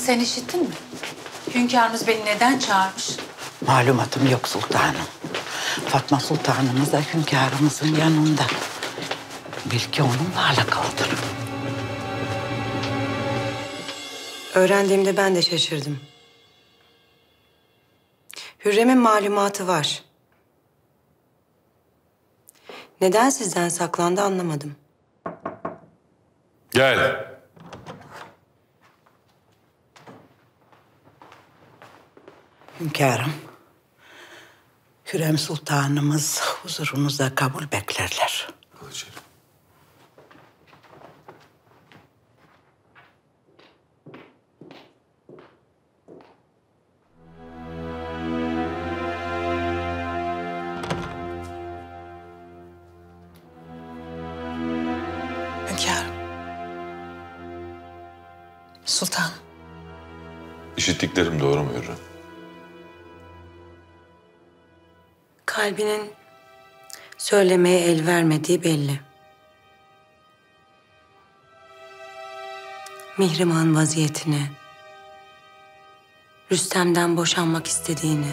Sen işittin mi? Hünkârımız beni neden çağırmış? Malumatım yok sultanım. Fatma sultanımız da hünkârımızın yanında. Belki onunla alakalıdır. Öğrendiğimde ben de şaşırdım. Hürrem'in malumatı var. Neden sizden saklandı anlamadım. Gel. Hünkârım, Hürrem sultanımız huzurunuzda kabul beklerler. Hünkârım. Sultanım. İşittiklerim doğru mu Hürrem? Kalbinin söylemeye el vermediği belli. Mihrimah'ın vaziyetini, Rüstem'den boşanmak istediğini,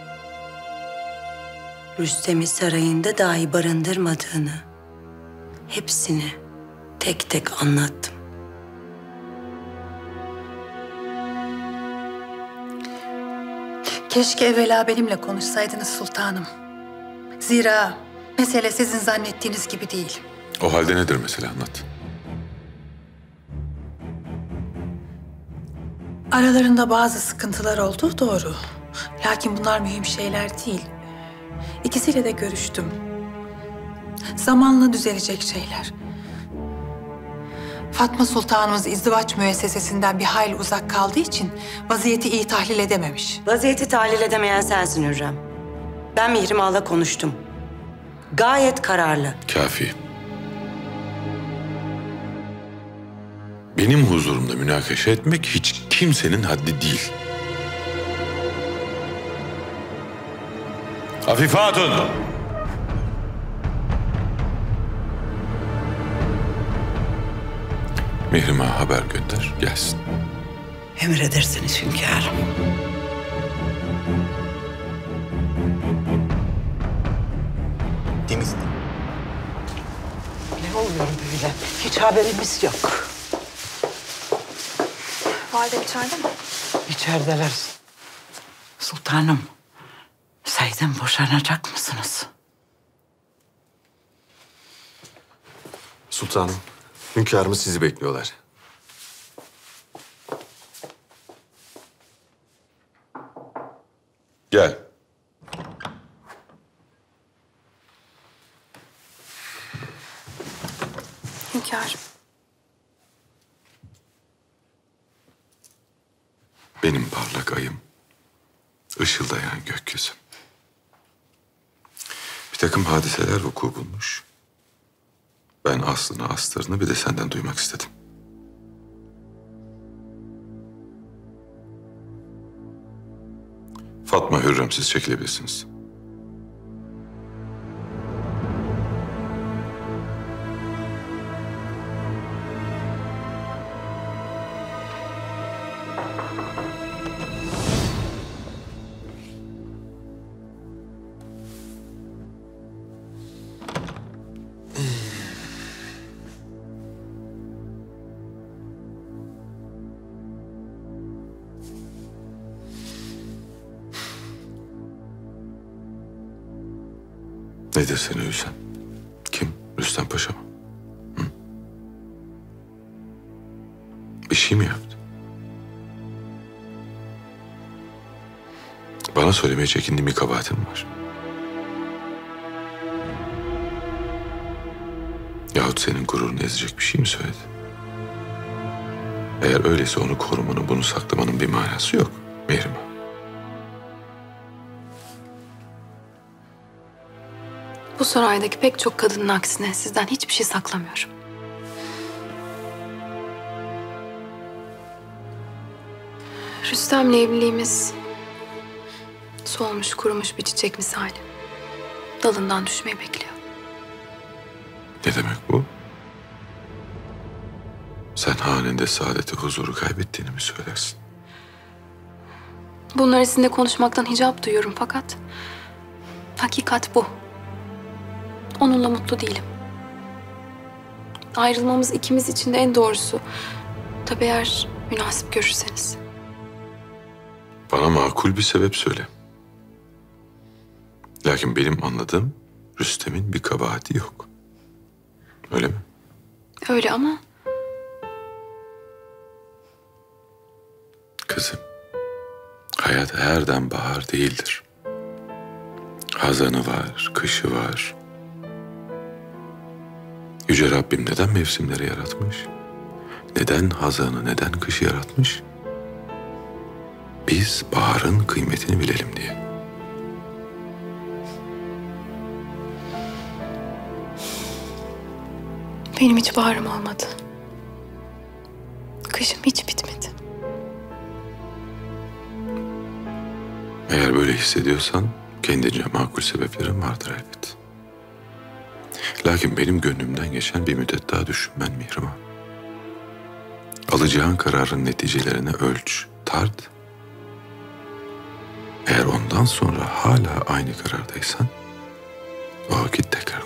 Rüstem'i sarayında dahi barındırmadığını, hepsini tek tek anlattım. Keşke evvela benimle konuşsaydınız sultanım. Zira mesele sizin zannettiğiniz gibi değil. O halde nedir mesele, anlat. Aralarında bazı sıkıntılar olduğu doğru. Lakin bunlar mühim şeyler değil. İkisiyle de görüştüm. Zamanla düzelecek şeyler. Fatma Sultanımız izdivaç müessesesinden bir hayli uzak kaldığı için vaziyeti iyi tahlil edememiş. Vaziyeti tahlil edemeyen sensin Hürrem. Ben Mihrimah'la konuştum. Gayet kararlı. Kafi. Benim huzurumda münakaşa etmek hiç kimsenin haddi değil. Afife Hatun! Mihrimah'a haber gönder, gelsin. Emredersiniz hünkârım. Temiz. Ne oluyor böyle? Hiç haberimiz yok. Validem içeride mi? İçerideler. Sultanım, Said'den boşanacak mısınız? Sultanım, hünkârımız sizi bekliyorlar. Gel. Hünkârım. Benim parlak ayım, ışıldayan gökyüzüm. Bir takım hadiseler vuku bulmuş. Ben aslını, astarını bir de senden duymak istedim. Fatma, Hürrem, siz çekilebilirsiniz. Nedir seni üzen? Kim? Rüstem Paşa mı? Hı? Bir şey mi yaptı? Bana söylemeye çekindiğin bir kabahatin var. Yahut senin gururunu ezecek bir şey mi söyledi? Eğer öyleyse onu korumanın, bunu saklamanın bir manası yok Mihrimah. Bu saraydaki pek çok kadının aksine sizden hiçbir şey saklamıyorum. Rüstem'le evliliğimiz solmuş, kurumuş bir çiçek misali. Dalından düşmeyi bekliyor. Ne demek bu? Sen hanende saadeti, huzuru kaybettiğini mi söylersin? Bunları sizinle konuşmaktan hicap duyuyorum fakat hakikat bu. Onunla mutlu değilim. Ayrılmamız ikimiz için de en doğrusu. Tabii eğer münasip görürseniz. Bana makul bir sebep söyle. Lakin benim anladığım Rüstem'in bir kabahati yok. Öyle mi? Öyle ama Kızım, hayat herden bahar değildir. Hazanı var, kışı var. Yüce Rabbim neden mevsimleri yaratmış? Neden hazanı, neden kışı yaratmış? Biz baharın kıymetini bilelim diye. benim hiç baharım olmadı. Kışım hiç bitmedi. Eğer böyle hissediyorsan kendince makul sebeplerin vardır elbet. Lakin benim gönlümden geçen bir müddet daha düşünmen Mihrimah. Alacağın kararın neticelerini ölç, tart. Eğer ondan sonra hala aynı karardaysan o vakit tekrar